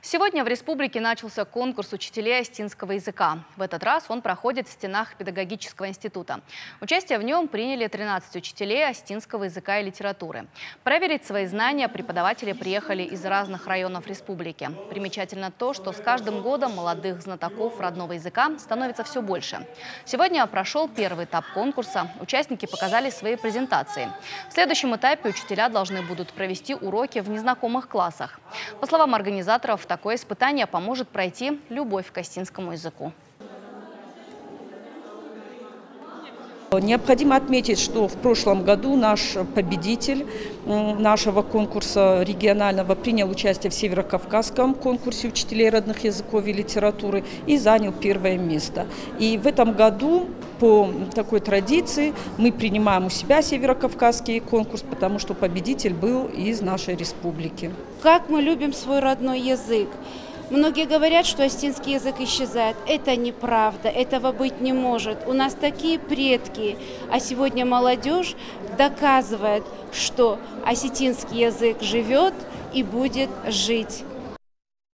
Сегодня в республике начался конкурс учителей остинского языка. В этот раз он проходит в стенах педагогического института. Участие в нем приняли 13 учителей остинского языка и литературы. Проверить свои знания преподаватели приехали из разных районов республики. Примечательно то, что с каждым годом молодых знатоков родного языка становится все больше. Сегодня прошел первый этап конкурса. Участники показали свои презентации. В следующем этапе учителя должны будут провести уроки в незнакомых классах. По словам организаторов, такое испытание поможет пройти любовь к остинскому языку. Необходимо отметить, что в прошлом году наш победитель нашего конкурса регионального принял участие в Северокавказском конкурсе учителей родных языков и литературы и занял первое место. И в этом году по такой традиции мы принимаем у себя Северокавказский конкурс, потому что победитель был из нашей республики. Как мы любим свой родной язык! Многие говорят, что остинский язык исчезает. Это неправда, этого быть не может. У нас такие предки, а сегодня молодежь доказывает, что осетинский язык живет и будет жить.